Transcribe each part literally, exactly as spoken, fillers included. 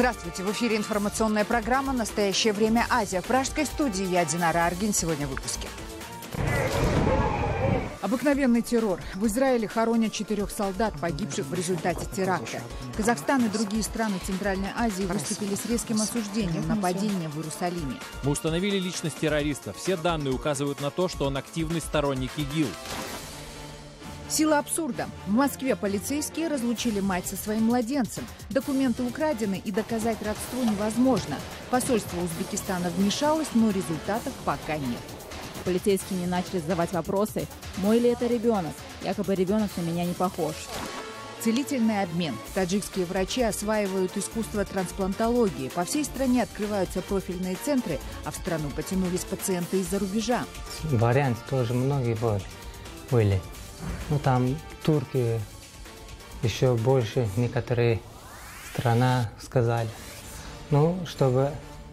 Здравствуйте! В эфире информационная программа «Настоящее время. Азия». В пражской студии я, Динара Аргин. Сегодня в выпуске. Обыкновенный террор. В Израиле хоронят четырех солдат, погибших в результате теракта. Казахстан и другие страны Центральной Азии выступили с резким осуждением нападения в Иерусалиме. Мы установили личность террориста. Все данные указывают на то, что он активный сторонник ИГИЛ. Сила абсурда. В Москве полицейские разлучили мать со своим младенцем. Документы украдены и доказать родство невозможно. Посольство Узбекистана вмешалось, но результатов пока нет. Полицейские не начали задавать вопросы, мой ли это ребенок. Якобы ребенок на меня не похож. Целительный обмен. Таджикские врачи осваивают искусство трансплантологии. По всей стране открываются профильные центры, а в страну потянулись пациенты из-за рубежа. Варианты тоже многие были. Ну там турки, еще больше некоторые страны сказали. Ну, чтобы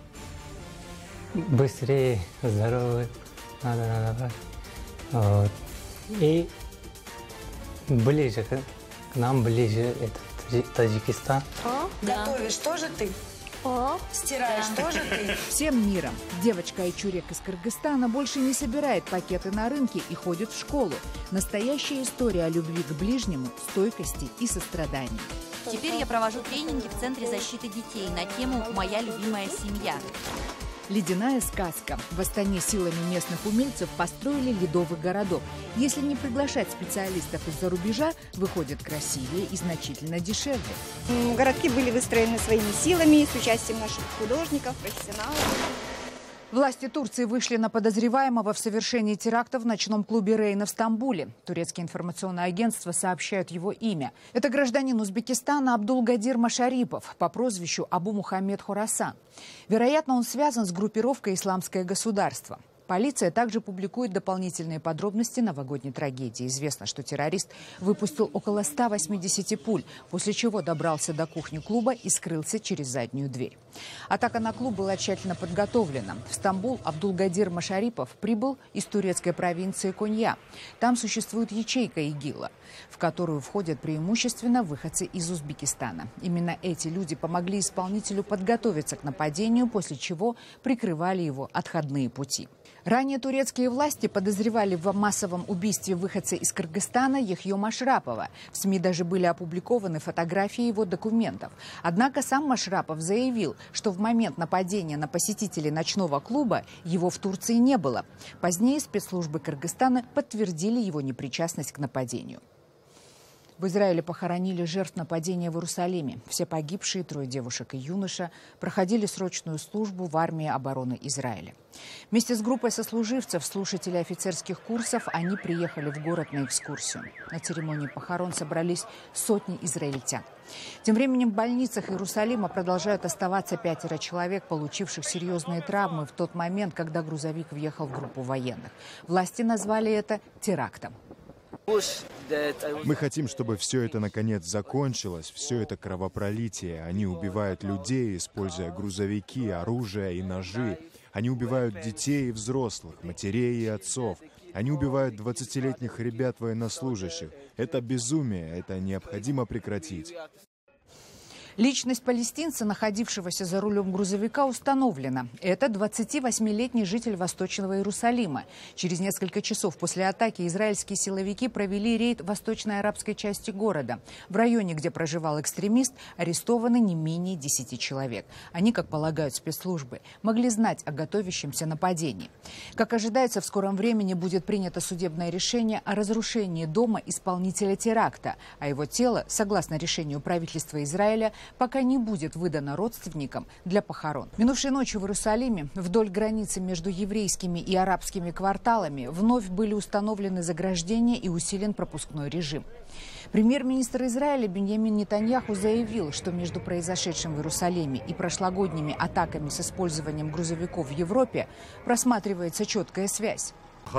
быстрее здоровье надо, надо. Вот. И ближе к нам, ближе это Таджикистан. О, готовишь да. тоже ты? О, стираешь да. тоже ты? Всем миром. Девочка Айчурек из Кыргызстана больше не собирает пакеты на рынке и ходит в школу. Настоящая история о любви к ближнему, стойкости и сострадании. Теперь я провожу тренинги в Центре защиты детей на тему «Моя любимая семья». Ледяная сказка. В Астане силами местных умельцев построили ледовый городок. Если не приглашать специалистов из-за рубежа, выходит красивее и значительно дешевле. Городки были выстроены своими силами, с участием наших художников, профессионалов. Власти Турции вышли на подозреваемого в совершении теракта в ночном клубе «Рейна» в Стамбуле. Турецкие информационные агентства сообщают его имя. Это гражданин Узбекистана Абдулгадир Машарипов по прозвищу Абу Мухаммед Хорасан. Вероятно, он связан с группировкой «Исламское государство». Полиция также публикует дополнительные подробности новогодней трагедии. Известно, что террорист выпустил около ста восьмидесяти пуль, после чего добрался до кухни клуба и скрылся через заднюю дверь. Атака на клуб была тщательно подготовлена. В Стамбул Абдулгадир Машарипов прибыл из турецкой провинции Конья. Там существует ячейка ИГИЛа, в которую входят преимущественно выходцы из Узбекистана. Именно эти люди помогли исполнителю подготовиться к нападению, после чего прикрывали его отходные пути. Ранее турецкие власти подозревали в массовом убийстве выходца из Кыргызстана Яхью Машрапова. В СМИ даже были опубликованы фотографии его документов. Однако сам Машрапов заявил, что в момент нападения на посетителей ночного клуба его в Турции не было. Позднее спецслужбы Кыргызстана подтвердили его непричастность к нападению. В Израиле похоронили жертв нападения в Иерусалиме. Все погибшие, трое девушек и юноша, проходили срочную службу в армии обороны Израиля. Вместе с группой сослуживцев, слушателей офицерских курсов, они приехали в город на экскурсию. На церемонии похорон собрались сотни израильтян. Тем временем в больницах Иерусалима продолжают оставаться пятеро человек, получивших серьезные травмы в тот момент, когда грузовик въехал в группу военных. Власти назвали это терактом. Мы хотим, чтобы все это наконец закончилось, все это кровопролитие. Они убивают людей, используя грузовики, оружие и ножи. Они убивают детей и взрослых, матерей и отцов. Они убивают двадцатилетних ребят военнослужащих. Это безумие, это необходимо прекратить. Личность палестинца, находившегося за рулем грузовика, установлена. Это двадцативосьмилетний житель Восточного Иерусалима. Через несколько часов после атаки израильские силовики провели рейд в восточной арабской части города. В районе, где проживал экстремист, арестованы не менее десяти человек. Они, как полагают спецслужбы, могли знать о готовящемся нападении. Как ожидается, в скором времени будет принято судебное решение о разрушении дома исполнителя теракта, а его тело, согласно решению правительства Израиля, пока не будет выдано родственникам для похорон. Минувшей ночью в Иерусалиме вдоль границы между еврейскими и арабскими кварталами вновь были установлены заграждения и усилен пропускной режим. Премьер-министр Израиля Биньямин Нетаньяху заявил, что между произошедшим в Иерусалиме и прошлогодними атаками с использованием грузовиков в Европе просматривается четкая связь.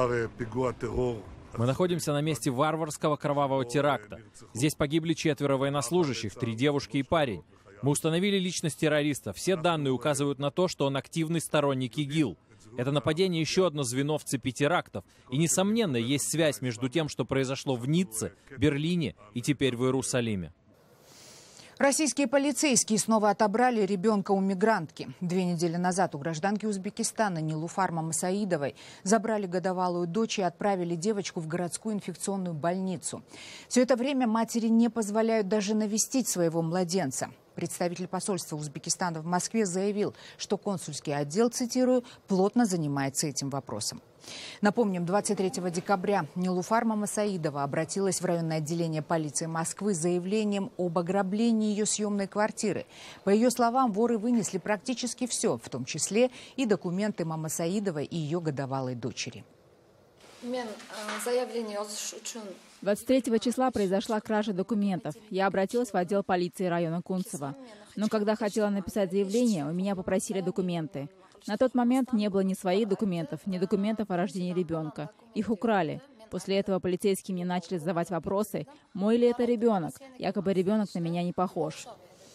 Мы находимся на месте варварского кровавого теракта. Здесь погибли четверо военнослужащих, три девушки и парень. Мы установили личность террориста. Все данные указывают на то, что он активный сторонник ИГИЛ. Это нападение еще одно звено в цепи терактов. И, несомненно, есть связь между тем, что произошло в Ницце, Берлине и теперь в Иерусалиме. Российские полицейские снова отобрали ребенка у мигрантки. Две недели назад у гражданки Узбекистана Нилуфар Мамасаидовой забрали годовалую дочь и отправили девочку в городскую инфекционную больницу. Все это время матери не позволяют даже навестить своего младенца. Представитель посольства Узбекистана в Москве заявил, что консульский отдел, цитирую, плотно занимается этим вопросом. Напомним, двадцать третьего декабря Нилуфар Мамасаидова обратилась в районное отделение полиции Москвы с заявлением об ограблении ее съемной квартиры. По ее словам, воры вынесли практически все, в том числе и документы Мамасаидовой и ее годовалой дочери. двадцать третьего числа произошла кража документов. Я обратилась в отдел полиции района Кунцево. Но когда хотела написать заявление, у меня попросили документы. На тот момент не было ни своих документов, ни документов о рождении ребенка. Их украли. После этого полицейские мне начали задавать вопросы, мой ли это ребенок. Якобы ребенок на меня не похож.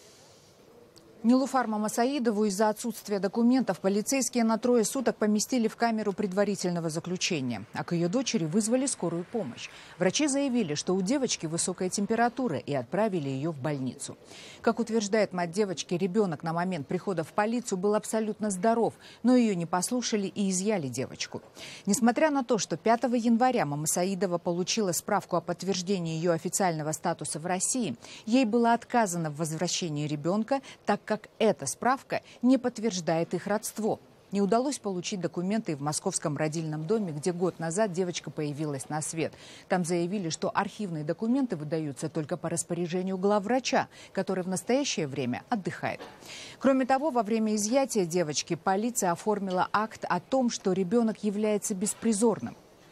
Нилуфар Мамасаидову из-за отсутствия документов полицейские на трое суток поместили в камеру предварительного заключения, а к ее дочери вызвали скорую помощь. Врачи заявили, что у девочки высокая температура, и отправили ее в больницу. Как утверждает мать девочки, ребенок на момент прихода в полицию был абсолютно здоров, но ее не послушали и изъяли девочку. Несмотря на то, что пятого января Мамасаидова получила справку о подтверждении ее официального статуса в России, ей было отказано в возвращении ребенка, так как эта справка не подтверждает их родство. Не удалось получить документы и в московском родильном доме, где год назад девочка появилась на свет. Там заявили, что архивные документы выдаются только по распоряжению главврача, который в настоящее время отдыхает. Кроме того, во время изъятия девочки полиция оформила акт о том, что ребенок является беспризорным.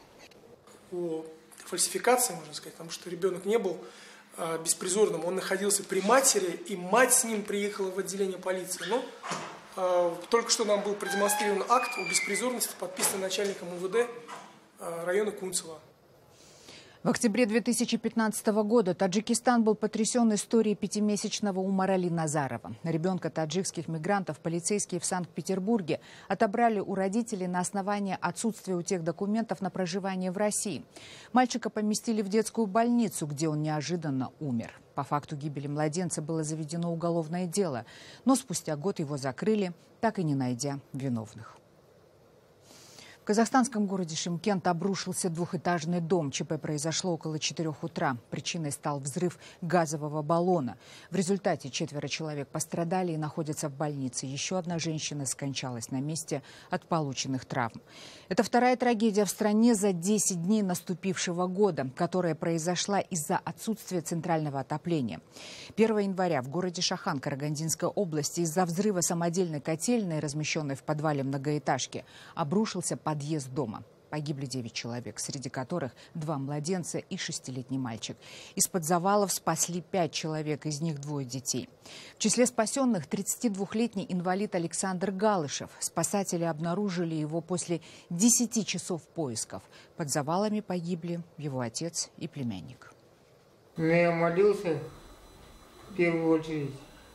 О фальсификации, можно сказать, потому что ребенок не был беспризорным, он находился при матери, и мать с ним приехала в отделение полиции. Но э, только что нам был продемонстрирован акт о беспризорности, подписан начальником УВД э, района Кунцево. В октябре две тысячи пятнадцатого года Таджикистан был потрясен историей пятимесячного Умарали Назарова. Ребенка таджикских мигрантов полицейские в Санкт-Петербурге отобрали у родителей на основании отсутствия у тех документов на проживание в России. Мальчика поместили в детскую больницу, где он неожиданно умер. По факту гибели младенца было заведено уголовное дело, но спустя год его закрыли, так и не найдя виновных. В казахстанском городе Шымкент обрушился двухэтажный дом. ЧП произошло около четырёх утра. Причиной стал взрыв газового баллона. В результате четверо человек пострадали и находятся в больнице. Еще одна женщина скончалась на месте от полученных травм. Это вторая трагедия в стране за десять дней наступившего года, которая произошла из-за отсутствия центрального отопления. первого января в городе Шахан Карагандинской области из-за взрыва самодельной котельной, размещенной в подвале многоэтажки, обрушился подъезд Подъезд дома. Погибли девять человек, среди которых два младенца и шестилетний мальчик. Из-под завалов спасли пять человек, из них двое детей. В числе спасенных тридцатидвухлетний инвалид Александр Галышев. Спасатели обнаружили его после десяти часов поисков. Под завалами погибли его отец и племянник. Я молился в первую очередь.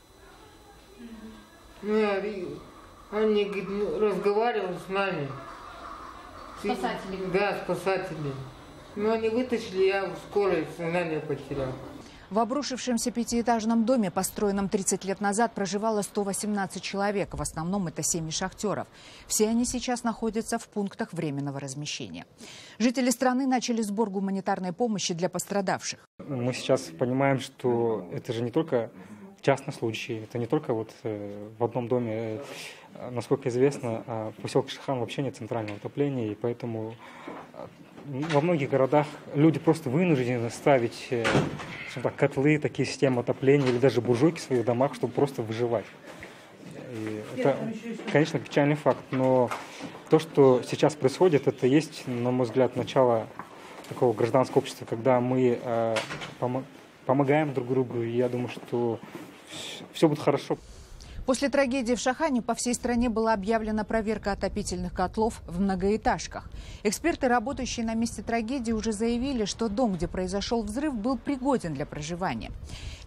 Они разговаривали с нами. Спасатели? Да, спасатели. Но они вытащили, я в скорой сознание потерял. В обрушившемся пятиэтажном доме, построенном тридцать лет назад, проживало сто восемнадцать человек. В основном это семьи шахтеров. Все они сейчас находятся в пунктах временного размещения. Жители страны начали сбор гуманитарной помощи для пострадавших. Мы сейчас понимаем, что это же не только частный случай, это не только вот в одном доме. Насколько известно, в поселке Шахан вообще нет центрального отопления, и поэтому во многих городах люди просто вынуждены ставить так, котлы, такие системы отопления или даже буржуйки в своих домах, чтобы просто выживать. И это, конечно, печальный факт, но то, что сейчас происходит, это есть, на мой взгляд, начало такого гражданского общества, когда мы э, пом- помогаем друг другу, и я думаю, что все будет хорошо. После трагедии в Шахане по всей стране была объявлена проверка отопительных котлов в многоэтажках. Эксперты, работающие на месте трагедии, уже заявили, что дом, где произошел взрыв, был пригоден для проживания.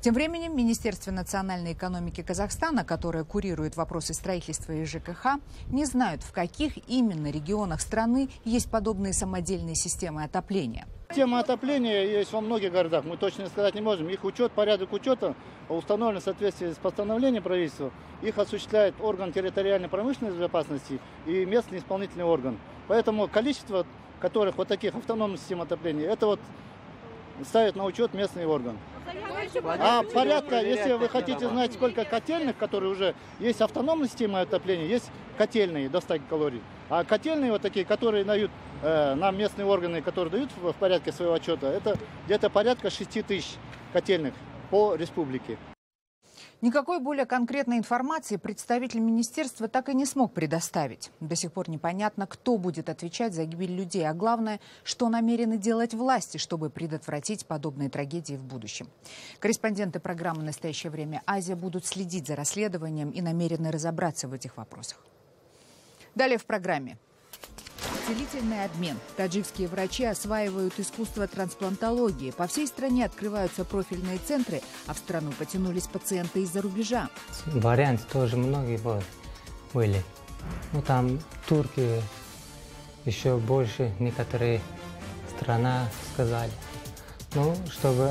Тем временем Министерство национальной экономики Казахстана, которое курирует вопросы строительства и ЖКХ, не знают, в каких именно регионах страны есть подобные самодельные системы отопления. Тема отопления есть во многих городах, мы точно сказать не можем. Их учет, порядок учета установлен в соответствии с постановлением правительства. Их осуществляет орган территориальной промышленной безопасности и местный исполнительный орган. Поэтому количество которых вот таких автономных систем отопления, это вот ставит на учет местный орган. А порядка, если вы хотите знать, сколько котельных, которые уже есть автономные системы отопления, есть котельные до ста калорий. А котельные вот такие, которые дают э, нам местные органы, которые дают в, в порядке своего отчета, это где-то порядка шести тысяч котельных по республике. Никакой более конкретной информации представитель министерства так и не смог предоставить. До сих пор непонятно, кто будет отвечать за гибель людей, а главное, что намерены делать власти, чтобы предотвратить подобные трагедии в будущем. Корреспонденты программы «Настоящее время Азия» будут следить за расследованием и намерены разобраться в этих вопросах. Далее в программе. Целительный обмен. Таджикские врачи осваивают искусство трансплантологии. По всей стране открываются профильные центры, а в страну потянулись пациенты из-за рубежа. Варианты тоже многие были. Ну, там турки еще больше, некоторые страны сказали. Ну, чтобы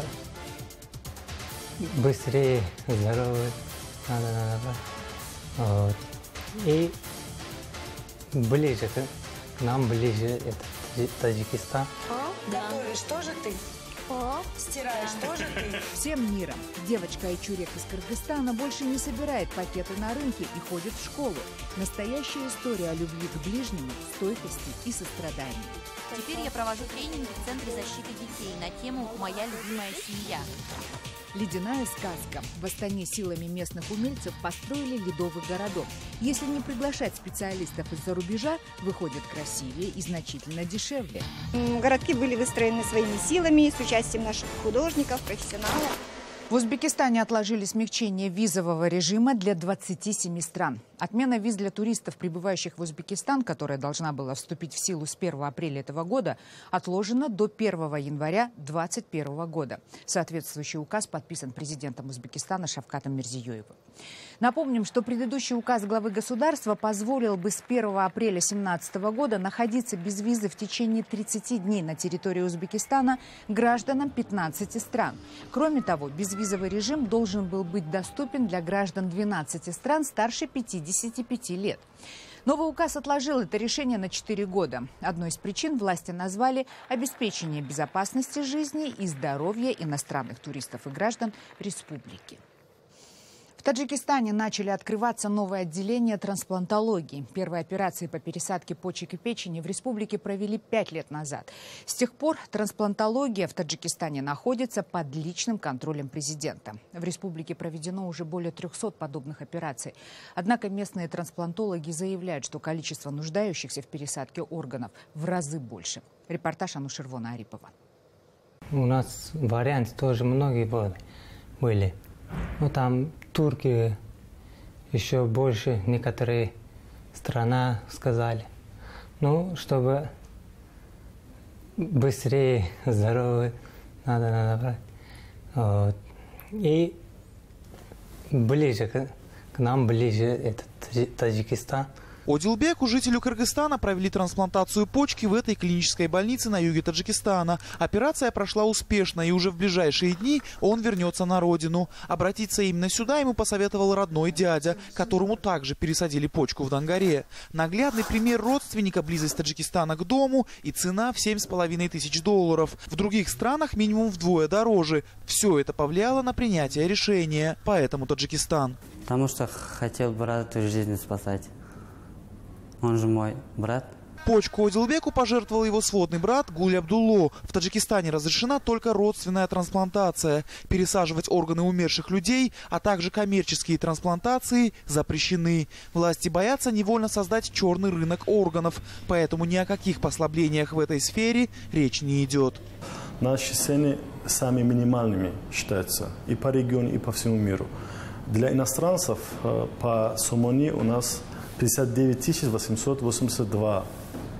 быстрее здоровье надо, надо брать. Вот. И ближе к К нам ближе это Таджикистан. Готовишь тоже ты? Стираешь тоже ты? Всем миром. Девочка Айчурек из Кыргызстана больше не собирает пакеты на рынке и ходит в школу. Настоящая история о любви к ближнему, стойкости и сострадании. Теперь я провожу тренинги в Центре защиты детей на тему «Моя любимая семья». Ледяная сказка. В Астане силами местных умельцев построили ледовый городок. Если не приглашать специалистов из-за рубежа, выходит красивее и значительно дешевле. Городки были выстроены своими силами, с участием наших художников, профессионалов. В Узбекистане отложили смягчение визового режима для двадцати семи стран. Отмена виз для туристов, прибывающих в Узбекистан, которая должна была вступить в силу с первого апреля этого года, отложена до первого января две тысячи двадцать первого года. Соответствующий указ подписан президентом Узбекистана Шавкатом Мирзиёевым. Напомним, что предыдущий указ главы государства позволил бы с первого апреля две тысячи семнадцатого года находиться без визы в течение тридцати дней на территории Узбекистана гражданам пятнадцати стран. Кроме того, безвизовый режим должен был быть доступен для граждан двенадцати стран старше пятидесяти пяти лет. Новый указ отложил это решение на четыре года. Одной из причин власти назвали обеспечение безопасности жизни и здоровья иностранных туристов и граждан республики. В Таджикистане начали открываться новые отделения трансплантологии. Первые операции по пересадке почек и печени в республике провели пять лет назад. С тех пор трансплантология в Таджикистане находится под личным контролем президента. В республике проведено уже более трехсот подобных операций. Однако местные трансплантологи заявляют, что количество нуждающихся в пересадке органов в разы больше. Репортаж Анушервона Арипова. У нас варианты тоже многие были. Ну, там турки еще больше, некоторые страны сказали. Ну, чтобы быстрее здоровье надо, надо брать. Вот. И ближе, к, к нам ближе это Таджикистан. Одилбеку, жителю Кыргызстана, провели трансплантацию почки в этой клинической больнице на юге Таджикистана. Операция прошла успешно, и уже в ближайшие дни он вернется на родину. Обратиться именно сюда ему посоветовал родной дядя, которому также пересадили почку в Донгаре. Наглядный пример родственника, близость Таджикистана к дому и цена в семь с половиной тысяч долларов. В других странах минимум вдвое дороже. Все это повлияло на принятие решения. Поэтому Таджикистан. Потому что хотел брата жизнь спасать. Он же мой брат. Почку Одилбеку пожертвовал его сводный брат Гуль Абдулло. В Таджикистане разрешена только родственная трансплантация. Пересаживать органы умерших людей, а также коммерческие трансплантации запрещены. Власти боятся невольно создать черный рынок органов. Поэтому ни о каких послаблениях в этой сфере речь не идет. Наши цены самыми минимальными считаются и по региону, и по всему миру. Для иностранцев по суммони у нас пятьдесят девять тысяч восемьсот восемьдесят два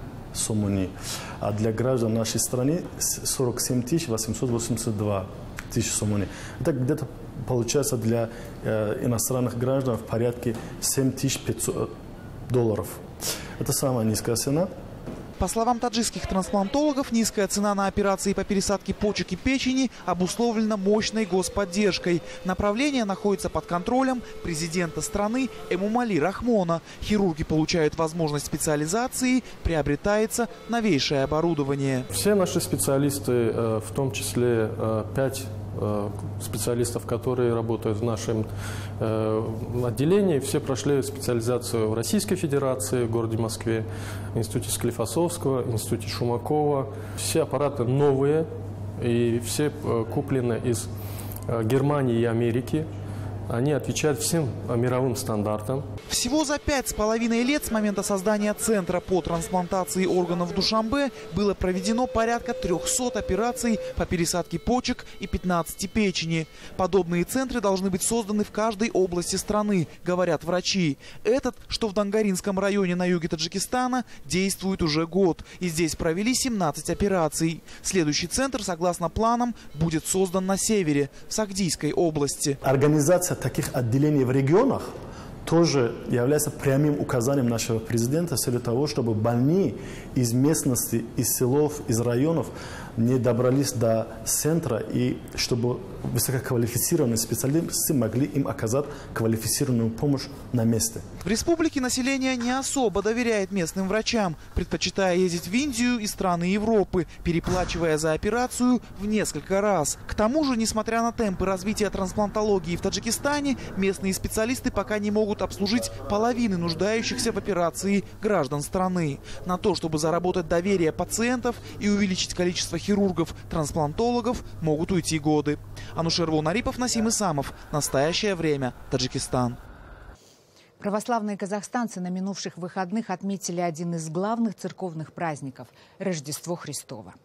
суммони, а для граждан нашей страны сорок семь тысяч восемьсот восемьдесят два тысяч сомони. Это где-то получается для э, иностранных граждан в порядке семь тысяч пятьсот долларов. Это самая низкая цена. По словам таджикских трансплантологов, низкая цена на операции по пересадке почек и печени обусловлена мощной господдержкой. Направление находится под контролем президента страны Эмомали Рахмона. Хирурги получают возможность специализации, приобретается новейшее оборудование. Все наши специалисты, в том числе пять специалистов, которые работают в нашем отделении, все прошли специализацию в Российской Федерации, в городе Москве, в институте Склифосовского, в институте Шумакова. Все аппараты новые и все куплены из Германии и Америки. Они отвечают всем мировым стандартам. Всего за пять с половиной лет с момента создания Центра по трансплантации органов в Душанбе было проведено порядка трёхсот операций по пересадке почек и пятнадцати печени. Подобные центры должны быть созданы в каждой области страны, говорят врачи. Этот, что в Дангаринском районе на юге Таджикистана, действует уже год. И здесь провели семнадцать операций. Следующий центр, согласно планам, будет создан на севере, в Сагдийской области. Организация таких отделений в регионах тоже является прямым указанием нашего президента с целью того, чтобы больные из местности, из селов, из районов не добрались до центра и чтобы высококвалифицированные специалисты могли им оказать квалифицированную помощь на месте. В республике население не особо доверяет местным врачам, предпочитая ездить в Индию и страны Европы, переплачивая за операцию в несколько раз. К тому же, несмотря на темпы развития трансплантологии в Таджикистане, местные специалисты пока не могут обслужить половины нуждающихся в операции граждан страны. На то, чтобы заработать доверие пациентов и увеличить количество хирургов-трансплантологов, могут уйти годы. Анушер Волнарипов, Насим Исамов. Настоящее время. Таджикистан. Православные казахстанцы на минувших выходных отметили один из главных церковных праздников – Рождество Христово.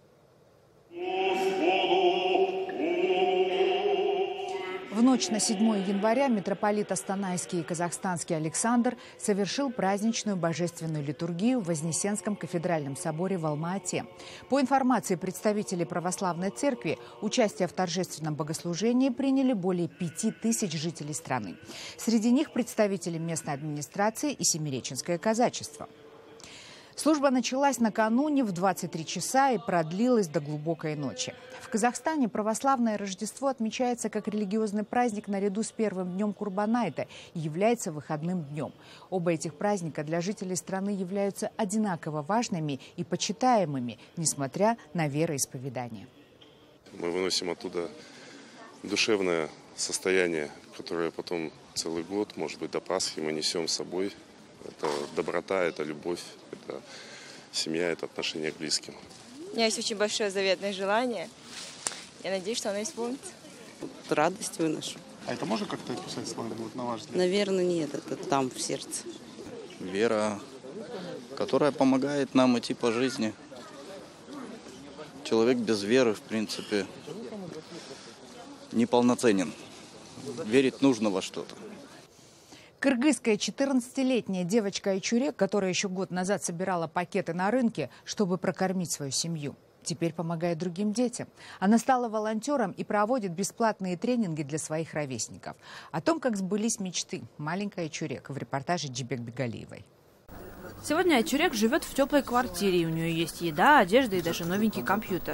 В ночь на седьмое января митрополит Астанайский и казахстанский Александр совершил праздничную божественную литургию в Вознесенском кафедральном соборе в Алма-Ате. По информации представителей православной церкви, участие в торжественном богослужении приняли более пяти тысяч жителей страны. Среди них представители местной администрации и семиреченское казачество. Служба началась накануне в двадцать три часа и продлилась до глубокой ночи. В Казахстане православное Рождество отмечается как религиозный праздник наряду с первым днем Курбан-айта и является выходным днем. Оба этих праздника для жителей страны являются одинаково важными и почитаемыми, несмотря на вероисповедание. Мы выносим оттуда душевное состояние, которое потом целый год, может быть, до Пасхи мы несем с собой. Это доброта, это любовь, это семья, это отношение к близким. У меня есть очень большое заветное желание. Я надеюсь, что оно исполнится. Радость выношу. А это можно как-то описать словами, вот, на ваш взгляд? Наверное, нет, это там, в сердце. Вера, которая помогает нам идти по жизни. Человек без веры, в принципе, неполноценен. Верить нужно во что-то. Кыргызская четырнадцатилетняя девочка Айчурек, которая еще год назад собирала пакеты на рынке, чтобы прокормить свою семью, теперь помогает другим детям. Она стала волонтером и проводит бесплатные тренинги для своих ровесников. О том, как сбылись мечты маленькой Айчурек, в репортаже Джибек Бегалиевой. Сегодня Айчурек живет в теплой квартире. У нее есть еда, одежда и даже новенький компьютер.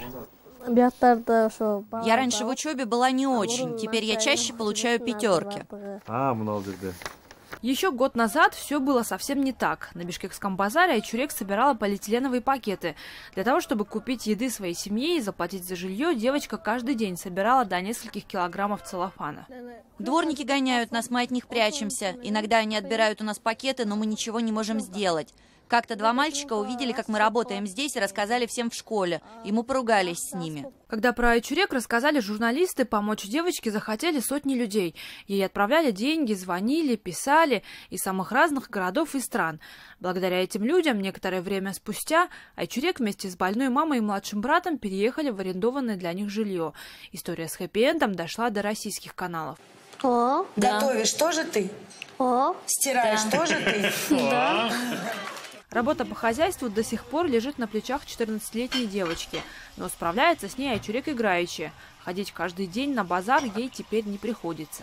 Я раньше в учебе была не очень. Теперь я чаще получаю пятерки. А, много, да. Еще год назад все было совсем не так. На Бишкекском базаре Айчурек собирала полиэтиленовые пакеты. Для того, чтобы купить еды своей семье и заплатить за жилье, девочка каждый день собирала до нескольких килограммов целлофана. Дворники гоняют нас, мы от них прячемся. Иногда они отбирают у нас пакеты, но мы ничего не можем сделать. Как-то два мальчика увидели, как мы работаем здесь, и рассказали всем в школе. И мы поругались с ними. Когда про Айчурек рассказали журналисты, помочь девочке захотели сотни людей. Ей отправляли деньги, звонили, писали из самых разных городов и стран. Благодаря этим людям некоторое время спустя Айчурек вместе с больной мамой и младшим братом переехали в арендованное для них жилье. История с хэппи-эндом дошла до российских каналов. О, да. Готовишь тоже ты? О, стираешь да. тоже ты? Да. Работа по хозяйству до сих пор лежит на плечах четырнадцатилетней девочки, но справляется с ней Айчурек играючи. Ходить каждый день на базар ей теперь не приходится.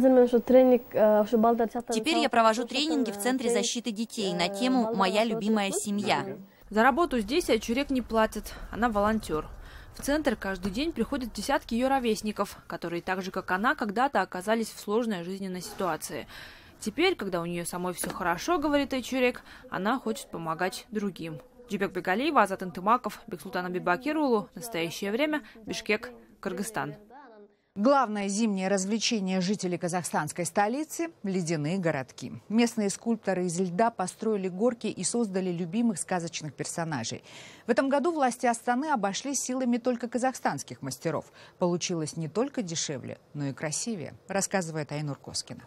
Теперь я провожу тренинги в Центре защиты детей на тему «Моя любимая семья». За работу здесь Айчурек не платит, она волонтер. В центр каждый день приходят десятки ее ровесников, которые так же, как она, когда-то оказались в сложной жизненной ситуации. Теперь, когда у нее самой все хорошо, говорит Айчурек, она хочет помогать другим. Джибек Бегалиева, Азат Интымаков, Бексултан Абибакирулу. Настоящее время. Бишкек, Кыргызстан. Главное зимнее развлечение жителей казахстанской столицы – ледяные городки. Местные скульпторы из льда построили горки и создали любимых сказочных персонажей. В этом году власти Астаны обошлись силами только казахстанских мастеров. Получилось не только дешевле, но и красивее, рассказывает Айнур Коскина.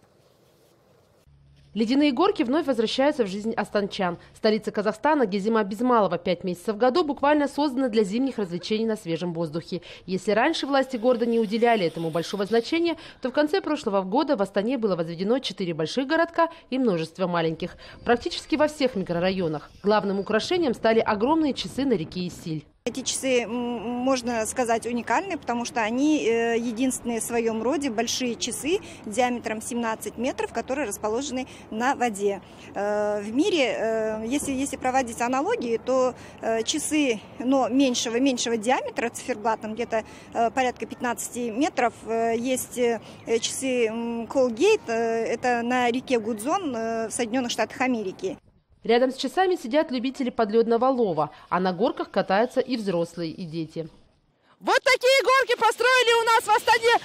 Ледяные горки вновь возвращаются в жизнь астанчан. Столица Казахстана, где зима без малого пять месяцев в году, буквально создана для зимних развлечений на свежем воздухе. Если раньше власти города не уделяли этому большого значения, то в конце прошлого года в Астане было возведено четыре больших городка и множество маленьких. Практически во всех микрорайонах. Главным украшением стали огромные часы на реке Исиль. Эти часы, можно сказать, уникальны, потому что они единственные в своем роде большие часы диаметром семнадцать метров, которые расположены на воде. В мире, если, если проводить аналогии, то часы, но меньшего, меньшего диаметра, циферблатом где-то порядка пятнадцати метров, есть часы Colgate, это на реке Гудзон в Соединенных Штатах Америки. Рядом с часами сидят любители подледного лова, а на горках катаются и взрослые, и дети. Вот такие горки построили у нас в Астане!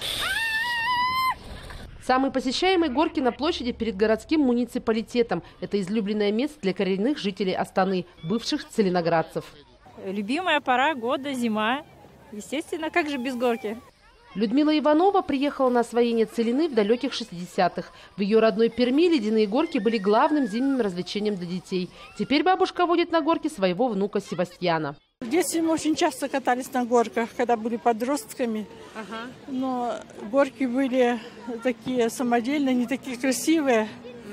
Самые посещаемые горки на площади перед городским муниципалитетом. Это излюбленное место для коренных жителей Астаны, бывших целиноградцев. Любимая пора года, зима. Естественно, как же без горки? Людмила Иванова приехала на освоение целины в далеких шестидесятых. В ее родной Перми ледяные горки были главным зимним развлечением для детей. Теперь бабушка водит на горки своего внука Севастьяна. В детстве мы очень часто катались на горках, когда были подростками. Ага. Но горки были такие самодельные, не такие красивые.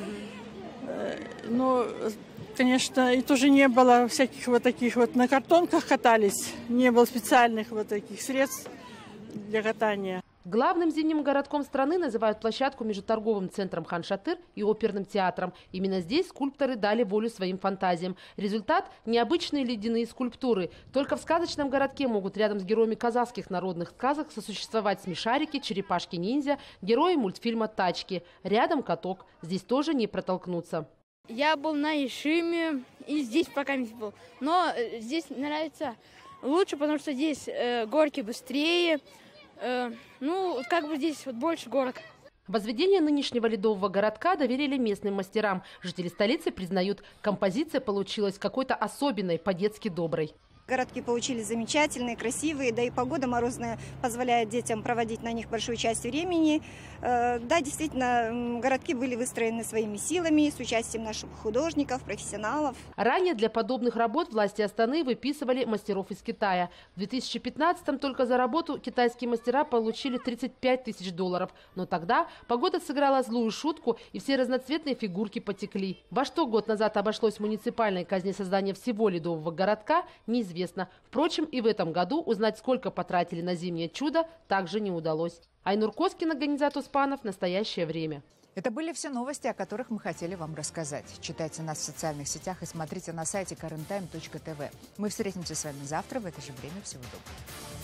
Но, конечно, и тоже не было всяких вот таких вот на картонках катались. Не было специальных вот таких средств для катания. Главным зимним городком страны называют площадку между торговым центром Хан-Шатыр и оперным театром. Именно здесь скульпторы дали волю своим фантазиям. Результат – необычные ледяные скульптуры. Только в сказочном городке могут рядом с героями казахских народных сказок сосуществовать смешарики, черепашки-ниндзя, герои мультфильма «Тачки». Рядом каток. Здесь тоже не протолкнуться. Я был на Ишиме и здесь пока не был. Но здесь нравится лучше, потому что здесь э, горки быстрее. Э, ну, как бы здесь вот больше горок. Возведение нынешнего ледового городка доверили местным мастерам. Жители столицы признают, композиция получилась какой-то особенной, по-детски доброй. Городки получились замечательные, красивые, да и погода морозная позволяет детям проводить на них большую часть времени. Да, действительно, городки были выстроены своими силами, с участием наших художников, профессионалов. Ранее для подобных работ власти Астаны выписывали мастеров из Китая. В две тысячи пятнадцатом только за работу китайские мастера получили тридцать пять тысяч долларов. Но тогда погода сыграла злую шутку, и все разноцветные фигурки потекли. Во что год назад обошлось муниципальной казни создания всего ледового городка, неизвестно. Впрочем, и в этом году узнать, сколько потратили на зимнее чудо, также не удалось. Айнур Коскина, Ганизат Успанов. Настоящее время. Это были все новости, о которых мы хотели вам рассказать. Читайте нас в социальных сетях и смотрите на сайте карентайм точка тв. Мы встретимся с вами завтра в это же время. Всего доброго.